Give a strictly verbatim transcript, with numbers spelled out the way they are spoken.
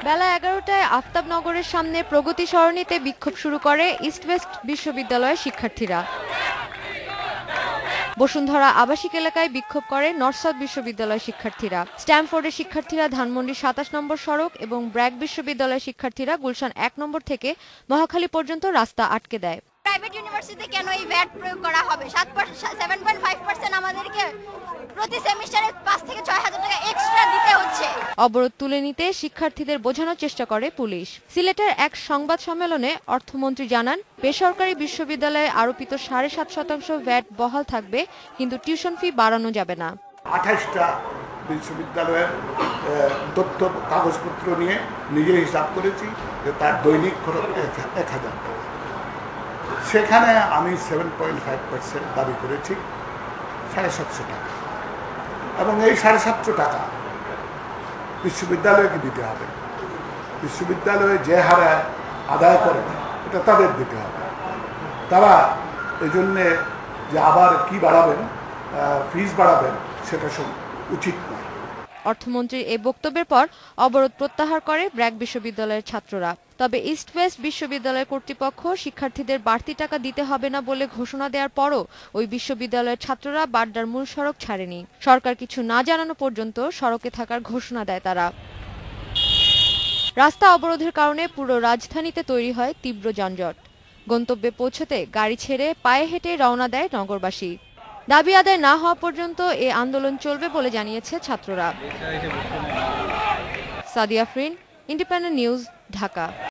বেলা এগারোটায় আফতাবনগরের সামনে প্রগতি সরণিতে বিক্ষোভ শুরু করে ইস্ট ওয়েস্ট বিশ্ববিদ্যালয়ের শিক্ষার্থীরা। বসুন্ধরা আবাসিক এলাকায় বিক্ষোভ করে নর্থ সাউথ বিশ্ববিদ্যালয়ের শিক্ষার্থীরা। স্ট্যামফোর্ডের শিক্ষার্থীরা ধানমন্ডি সাতাশ নম্বর সড়ক এবং ব্র্যাক বিশ্ববিদ্যালয়ের শিক্ষার্থীরা গুলশান এক নম্বর থেকে মহাখালী পর্যন্ত রাস্তা আটকে দেয়। প্রাইভেট ইউনিভার্সিটিতে কেন এই ভ্যাট প্রয়োগ করা হবে? সাত পয়েন্ট ফাইভ পার্সেন্ট আমাদেরকে প্রতি সেমিস্টারে পাঁচ থেকে ছয় হাজার টাকা এক্সট্রা দিতে হচ্ছে। অবরোধ তুলে নিতে শিক্ষার্থীদের বোঝানোর চেষ্টা করে পুলিশ। সিলেটের এক সংবাদ সম্মেলনে অর্থমন্ত্রী জানান, বেসরকারি বিশ্ববিদ্যালয়ে আরোপিত সাড়ে সাত শতাংশ ভ্যাট বহাল থাকবে, কিন্তু টিউশন ফি বাড়ানো যাবে না। আঠাশটা বিশ্ববিদ্যালয়ের তথ্য কাগজপত্র নিয়ে নিজে হিসাব করেছি যে তার দৈনিক খরচ এক হাজার টাকা। সেখানে আমি সেভেন পয়েন্ট ফাইভ পার্সেন্ট দাবি করেছি সাড়ে সাতশো টাকা, এবং এই সাড়ে সাতশো টাকা বিশ্ববিদ্যালয়কে দিতে হবে। বিশ্ববিদ্যালয়ে যে হারে আদায় করে এটা তাদের দিতে হবে। তারা এই জন্যে যে আবার কি বাড়াবেন, ফিস বাড়াবেন, সেটা সব উচিত নয়। অর্থমন্ত্রীর এই বক্তব্যের পর অবরোধ প্রত্যাহার করে ব্র্যাক বিশ্ববিদ্যালয়ের ছাত্ররা। তবে ইস্ট ওয়েস্ট বিশ্ববিদ্যালয়ের কর্তৃপক্ষ শিক্ষার্থীদের বাড়তি টাকা দিতে হবে না বলে ঘোষণা দেওয়ার পরও ওই বিশ্ববিদ্যালয়ের ছাত্ররা বাড্ডার মূল সড়ক ছাড়েনি। সরকার কিছু না জানানো পর্যন্ত সড়কে থাকার ঘোষণা দেয় তারা। রাস্তা অবরোধের কারণে পুরো রাজধানীতে তৈরি হয় তীব্র যানজট। গন্তব্যে পৌঁছতে গাড়ি ছেড়ে পায়ে হেঁটে রওনা দেয় নগরবাসী। দাবি আদায় না হওয়া পর্যন্ত এ আন্দোলন চলবে বলে জানিয়েছে ছাত্ররা। Sadia Afrin, independent news, Dhaka.